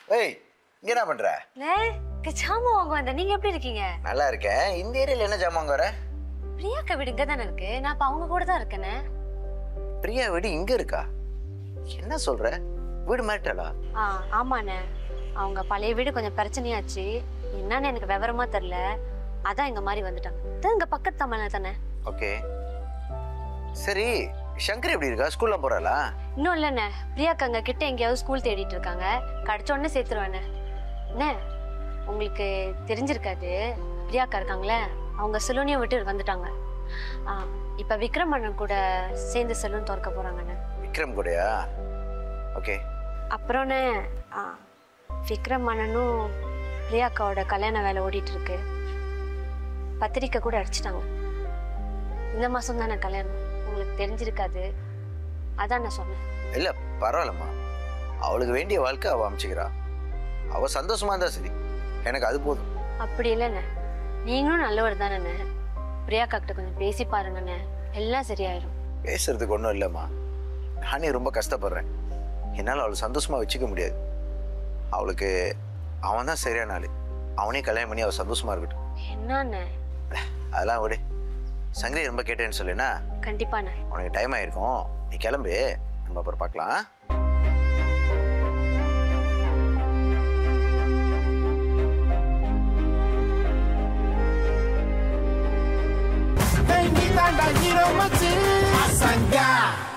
ஏய் இங்க என்ன பண்ற? ஜாமான் வாங்க வந்தேன். நீங்க எப்படி இருக்கீங்க? நல்லா இருக்கேன். இந்த ஏரியால என்ன ஜாமான் வாங்க வர? பிரியாக்கா வீடு இங்க தானே இருக்கு. நான் அப்ப அவங்க கூட தான் இருக்கேனே. பிரியா வீடு இங்க இருக்கா? என்ன சொல்ற? வீடு மாறிட்டாளா? ஆமாண்ணே. அவங்க பழைய வீடு கொஞ்சம் பிரச்சனையாச்சு. என்னன்னு எனக்கு விவரமா தெரியல. அதான் இங்க மாதிரி வந்துட்டாங்க. இங்க பக்கத்து தமிழ்ல தானே. ஓகே. சரி சங்கர் எப்படி இருக்கா? ஸ்கூல்ல போறாளா? இன்னும் இல்லண்ணே. பிரியாக்கா அங்க கிட்ட எங்கேயாவது ஸ்கூல் தேடிட்டு இருக்காங்க. கிடைச்ச உடனே சேர்த்துருவேண்ணே. என்ன உங்களுக்கு தெரிஞ்சிருக்காது, பிரியாக்கா இருக்காங்களே அவங்க சலூனையும் விட்டு வந்துட்டாங்க. இப்ப விக்ரம் அண்ணன் கூட சேர்ந்து சலூன் திறக்க போறாங்கண்ணே. விக்ரம் கூடயா? ஓகே. அப்புறம்ண்ணே விக்ரம் அண்ணனும் பிரியாக்காவோட கல்யாண வேலை ஓடிட்டு இருக்கு. பத்திரிக்கை கூட அடிச்சிட்டாங்க. இந்த மாசம் தானே கல்யாணம். உங்களுக்கு தெரிஞ்சிருக்காது, அதான் நான் சொன்னேன். இல்ல பரவாயில்லம்மா, அவளுக்கு வேண்டிய வாழ்க்கை அவ அமைச்சுக்கிறா. அவ சந்தோஷமா இருந்தா சரி, எனக்கு அது போதும். அப்படி இல்லைண்ணே, நீங்களும் நல்லவர் தானே. பிரியாக்கா கிட்ட கொஞ்சம் பேசி பாருங்கண்ணே, எல்லாம் சரியாயிரும். பேசுறதுக்கு ஒன்றும் இல்லைம்மா, நானே ரொம்ப கஷ்டப்படுறேன். என்னால் அவளை சந்தோஷமா வச்சுக்க முடியாது. அவளுக்கு அவன் தான் சரியான ஆளு. அவனே கல்யாணம் பண்ணி அவள் சந்தோஷமா இருக்கட்டும். என்னண்ணே அதெல்லாம் விடு. சங்கரி ரொம்ப கேட்டேன்னு சொல்லுனா? கண்டிப்பாண்ணே. உனக்கு டைம் ஆயிருக்கும், நீ கிளம்பு, நம்ம அப்புறம் பார்க்கலாம். Pasanga